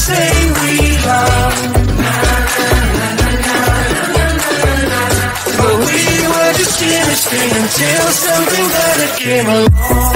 say we love, but we were just chemistry until something better came along.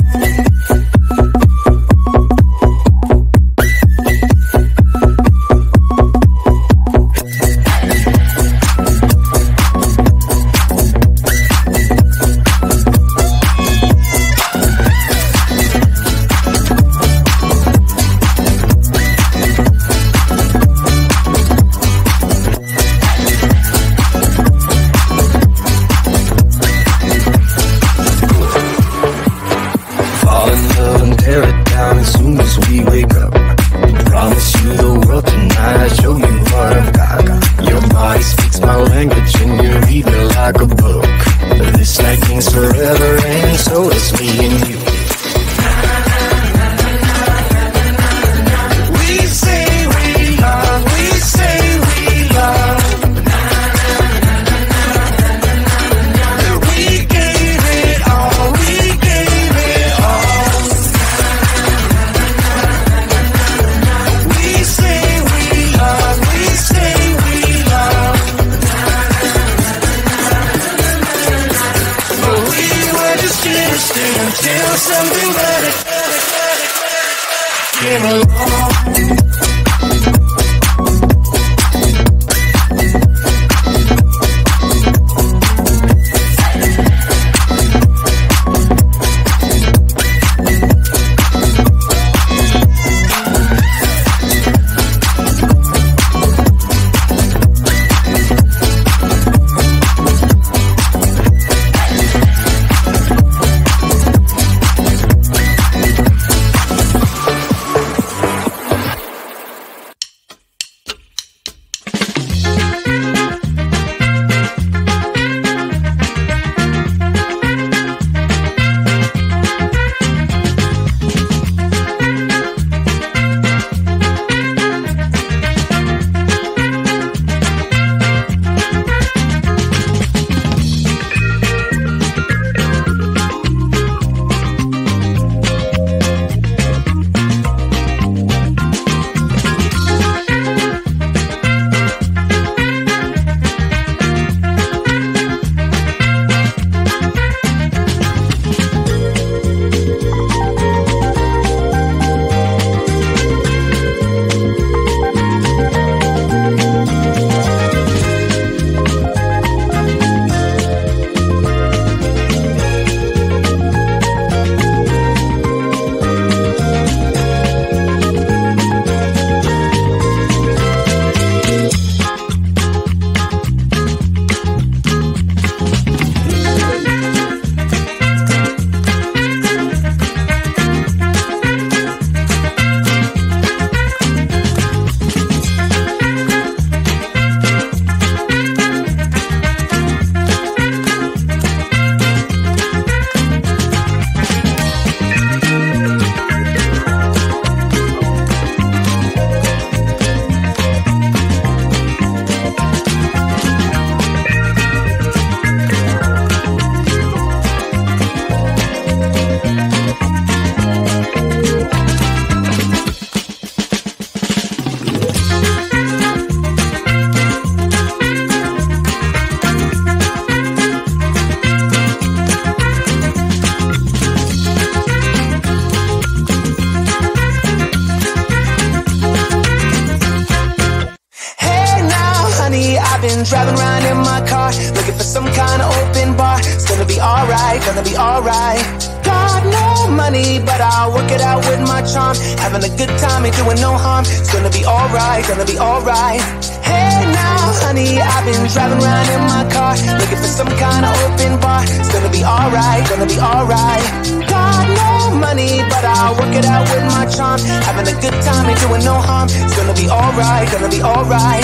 Driving around in my car, looking for some kind of open bar. It's gonna be alright, gonna be alright. Got no money, but I'll work it out with my charm. Having a good time, ain't doing no harm. It's gonna be alright, gonna be alright. Hey now, honey, I've been driving around in my car, looking for some kind of open bar. It's gonna be alright, gonna be alright. Got no money, but I'll work it out with my charm. Having a good time, ain't doing no harm. It's gonna be alright, gonna be alright.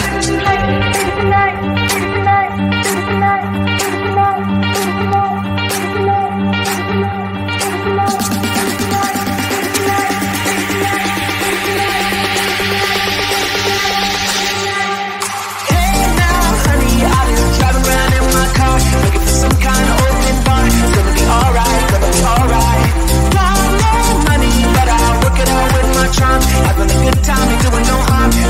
Having a good time, ain't doing no harm.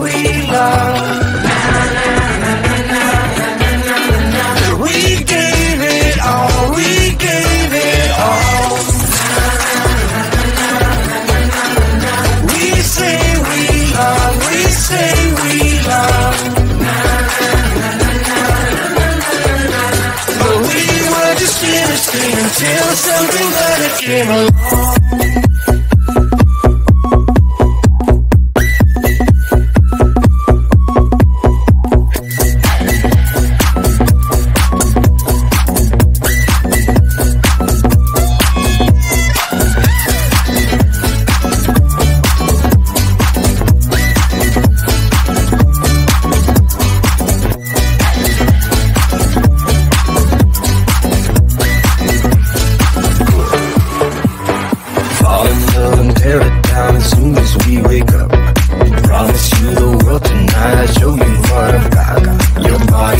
we love. We gave it all, we gave it all. We say we love, we say we love. But we were just innocent until something better came along.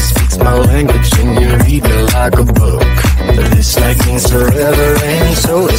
Forever and so